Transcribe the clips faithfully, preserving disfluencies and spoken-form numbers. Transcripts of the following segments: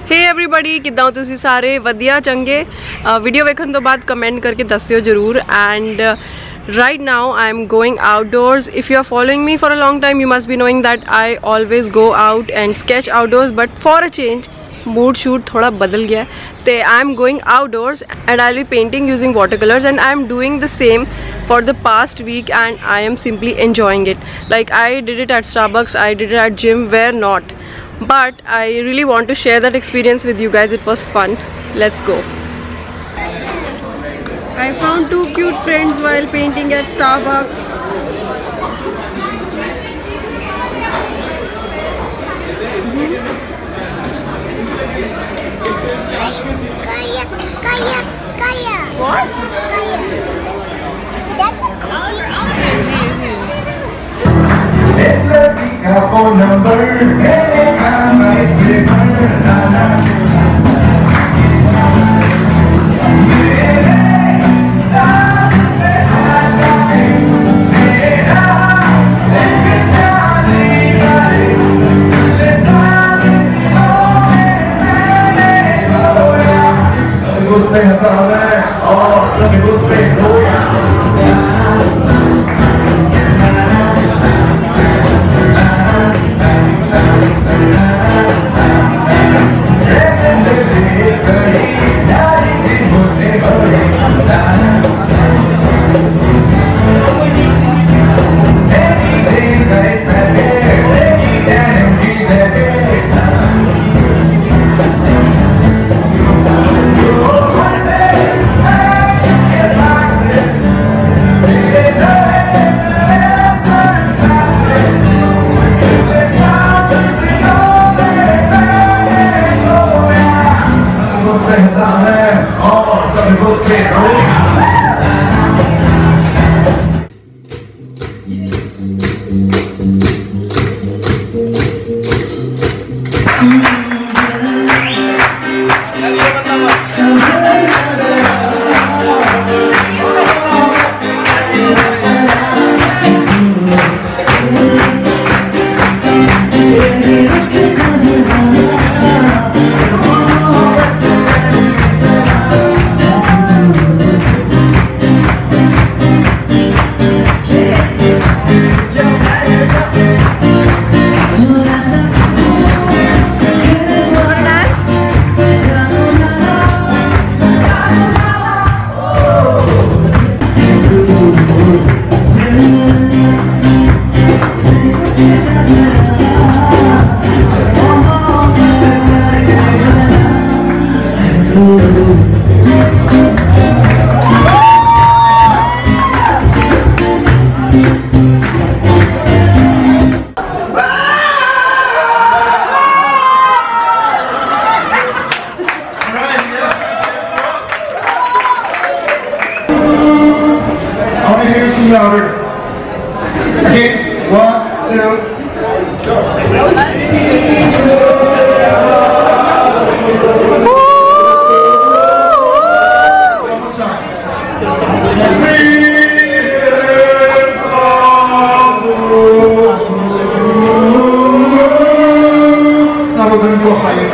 Hey everybody, किद्दां हो तुसीं सारे? वधिया चंगे। वीडियो वेखण तो बाद कमेंट करके दस्सियो जरूर। And right now I am going outdoors. If you are following me for a long time, you must be knowing that I always go out and sketch outdoors, but for a change mood shoot thoda badal gaya te I am going outdoors and I'll be painting using watercolors, and I am doing the same for the past week and I am simply enjoying it. Like, I did it at Starbucks, I did it at gym, where not, but I really want to share that experience with you guys. It was fun. Let's go. I found two cute friends while painting at Starbucks. Kaya, kaya, kaya. What? Kaya. That's a cookie. phone number. Hey, I might be louder. Okay, one, two, go. One more time. Now we're going to go higher.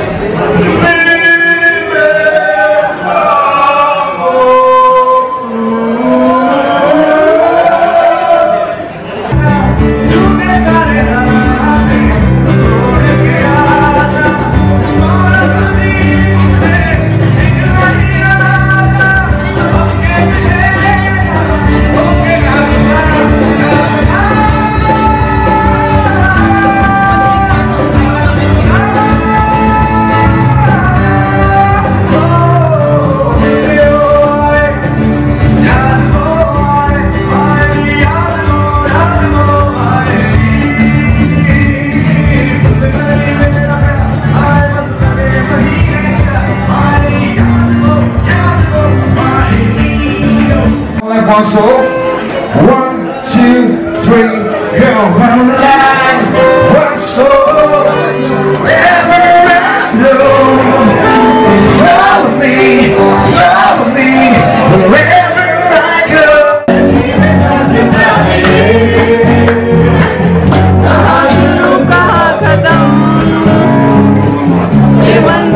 One soul, one, two, three, go. One line, one soul, wherever I go. Follow me, follow me, wherever I go. कहाँ खत्म ये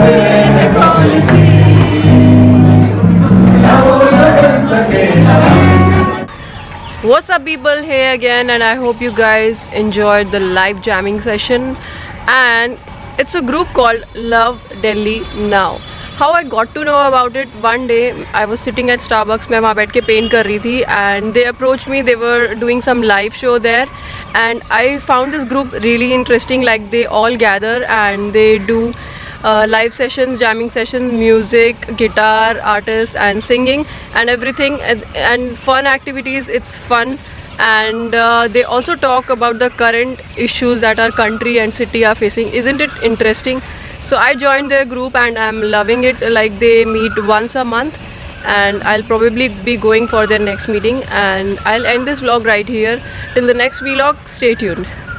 people, hey again, and I hope you guys enjoyed the live jamming session. And it's a group called Love Delhi Now. How I got to know about it, one day I was sitting at Starbucks, मैं वहाँ बैठ के paint कर रही थी, and they approached me. They were doing some live show there, and I found this group really interesting. Like they all gather and they do Uh, live sessions, jamming sessions, music, guitar, artists and singing and everything, and, and fun activities. It's fun, and uh, they also talk about the current issues that our country and city are facing. Isn't it interesting? So I joined their group and I'm loving it. Like they meet once a month, and I'll probably be going for their next meeting, and I'll end this vlog right here. Till the next vlog, stay tuned.